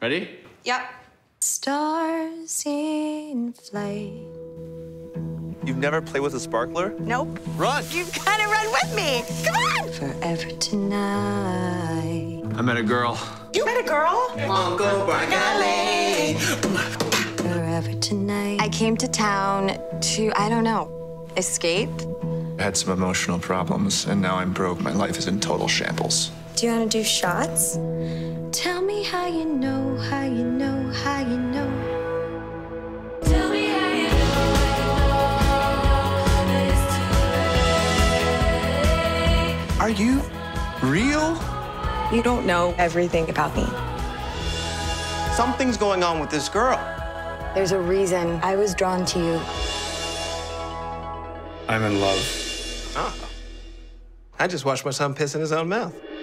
Ready? Yep. Stars in flight. You've never played with a sparkler? Nope. Run! You've got to run with me. Come on. Forever tonight. I met a girl. You met a girl? Forever tonight. I came to town to, I don't know, escape. I had some emotional problems, and now I'm broke. My life is in total shambles. Do you want to do shots? Tell me how you know, how you know, how you know. Tell me how you know, Are you real? You don't know everything about me. Something's going on with this girl. There's a reason I was drawn to you. I'm in love. Oh. I just watched my son piss in his own mouth.